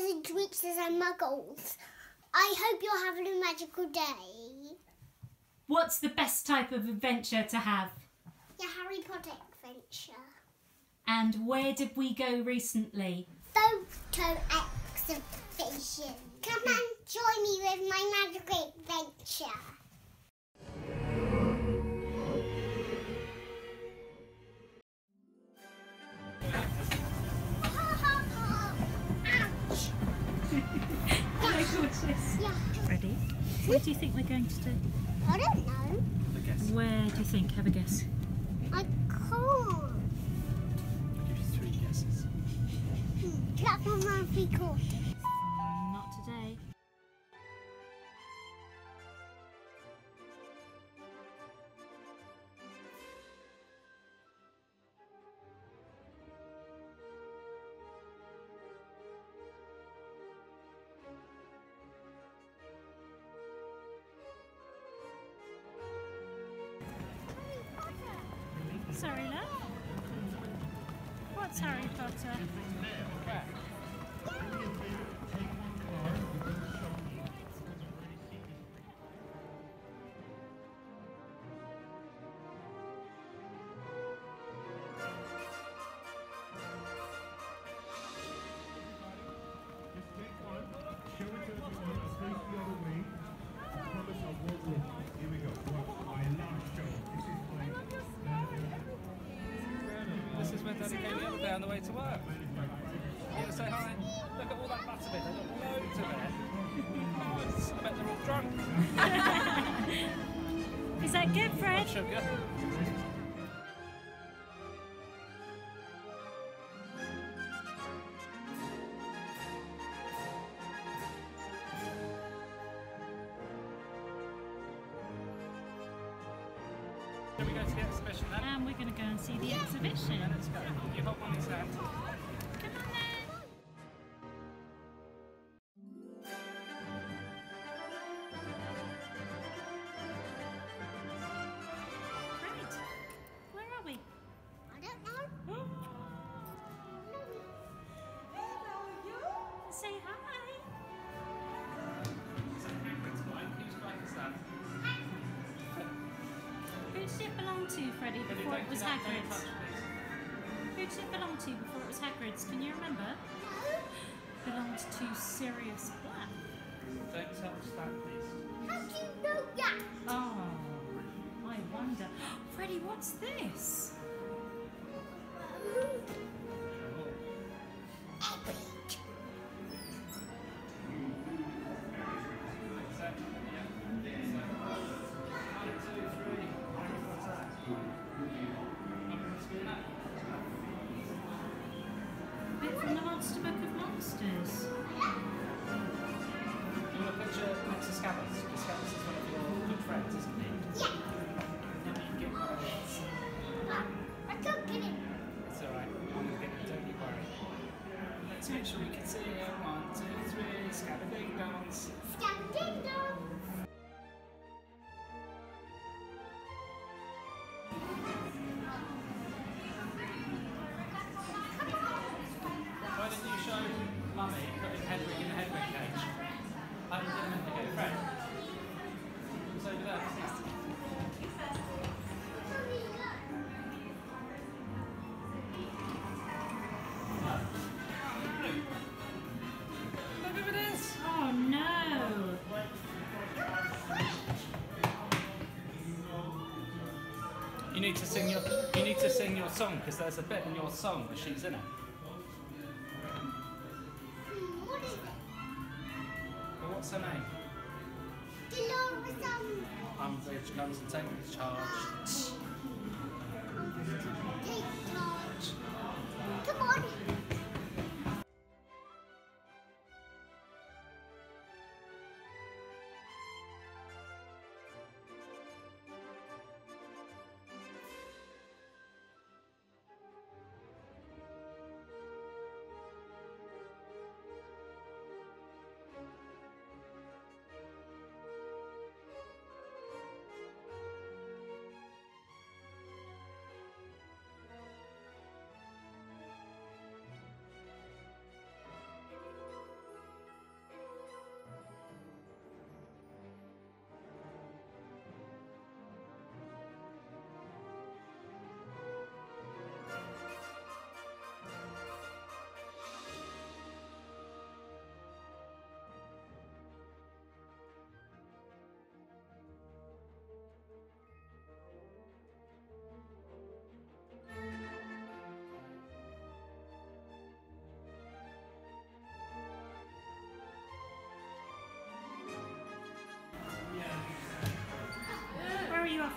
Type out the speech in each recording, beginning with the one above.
and tweeters and muggles. I hope you're having a magical day. What's the best type of adventure to have? Your Harry Potter adventure. And where did we go recently? Photo exhibition. Come and join me with my magical adventure. Yeah. Ready? What do you think we're going to do? I don't know. Have a guess. Where do you think? Have a guess. I can't. I'll give you 3 guesses. Platform around 3/4. Not today. Sorry, love. What's Harry Potter? This is where Daddy came the other day on the way to work. You want to say hi? Look at all that butterbeer. They've got loads of it. Oh, I bet they're all drunk. Is that good, Fred? Sugar. Shall we go to the exhibition then? And we're going to go and see the exhibition. Yeah, let's go. You hold one in his hand. Come on then. Right. Where are we? I don't know. Say hi. Who did it belong to, Freddie, before it was Hagrid's? Who did it belong to before it was Hagrid's? Can you remember? Belonged to Sirius Black. Don't touch that, please. How do you know that? Oh, I wonder. Freddie, what's this? Epic. Bit from the Monster Book of Monsters. You want to put your next to Scabbers? Because Scabbers is one of your good friends, isn't he? Yeah. Then you can get one of his. I can't get it. It's alright. I'm going to get it, don't you worry. Let's make sure we can see it. 1, 2, 3. Scabber ding dongs. Stab ding dong. Why didn't you show Mummy putting Hedwig in the Hedwig cage? I didn't get a friend. It's over there. Look who it is! Oh no! You need to sing your song because there's a bit in your song where she's in it. What is it? Well, what's her name? Dolores Umbridge comes and takes charge. take charge. Come on.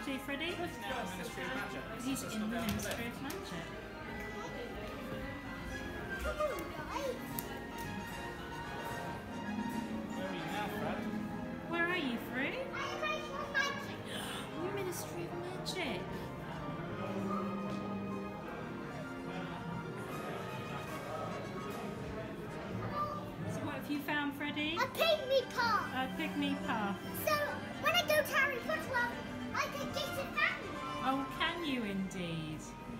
Do Freddie? He's now in the Ministry of Magic. He's in the Ministry of Magic. Come on, guys. Where are you now, Fred? Where are you, Fred? I'm ready for magic. Ministry of Magic. So what have you found, Freddie? A pygmy paw. A pygmy puff. So when I go to Harry Potter World, I can get it back. Oh, can you indeed?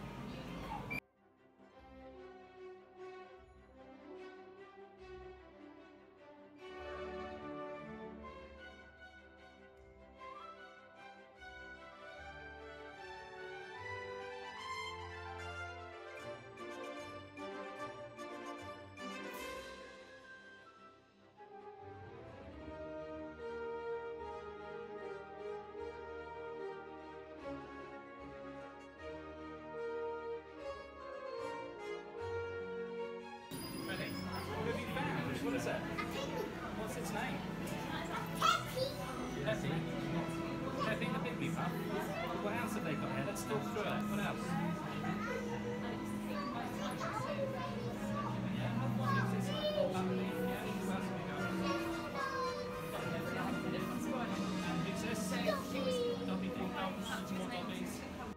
Freddie, what have you found? What is it? A pygmy What's its name? Peppy. Peppy. Peppy the Pygmy Puff. What else have they got here? Let's talk through it. What else? Dobby Ding Dongs, more Dobbies.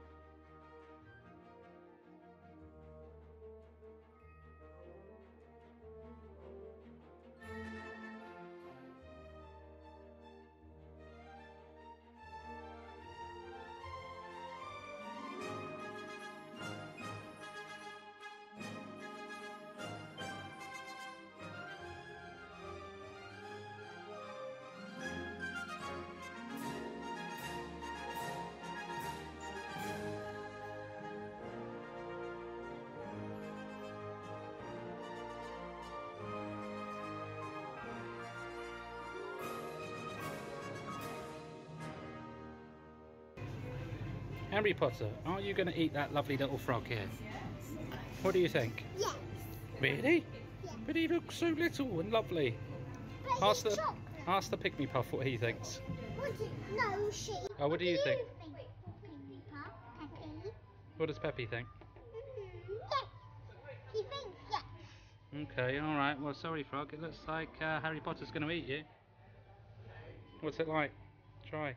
Harry Potter, are you going to eat that lovely little frog here? What do you think? Yes. Really? Yeah. But he looks so little and lovely. But Ask it's the chocolate. ask the Pygmy Puff what he thinks. No, she. Oh, what do you think? Pygmy Puff, Peppy. What does Peppy think? Yes. He thinks yes. Okay, all right. Well, sorry, Frog. It looks like Harry Potter's going to eat you. What's it like? Try.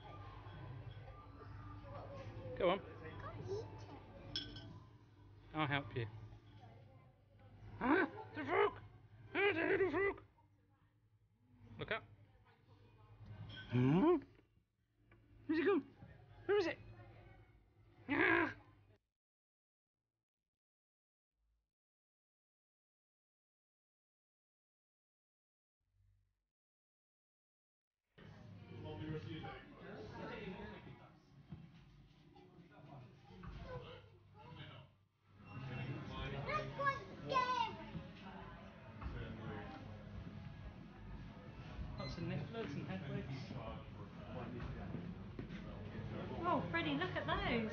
Go on. Go eat it. I'll help you. Ah, the frog! Ah, the little frog! Look up. Hmm? Where's it gone? Where is it? Ah! That's quite scary. Lots of nifflers and headwigs. Oh, Freddie, look at those.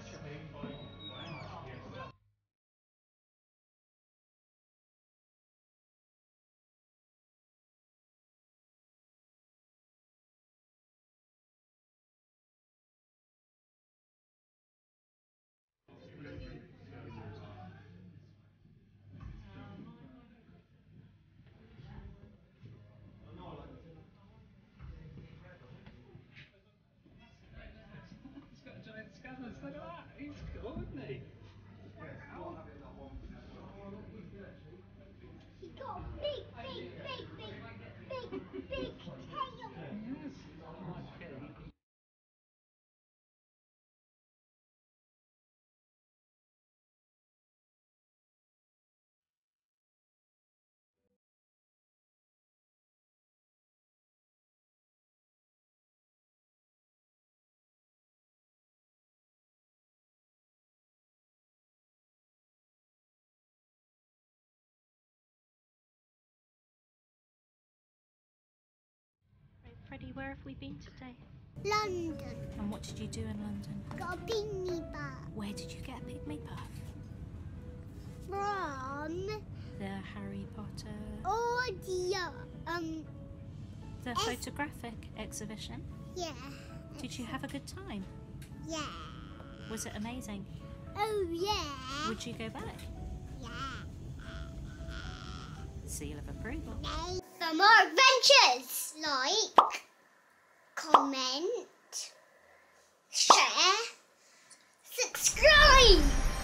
He's got a giant scanners. Look at that. He's cool, isn't he? He got a big tail. Yes. Okay. Right, Freddie, where have we been today? London. And what did you do in London? Got a pygmy bar Where did you get a pygmy puff? from The Harry Potter... audio. The photographic exhibition. Yeah. Did you have a good time? Yeah. Was it amazing? Oh, yeah. Would you go back? Yeah. Seal of approval. For more adventures, like, comment, share, subscribe.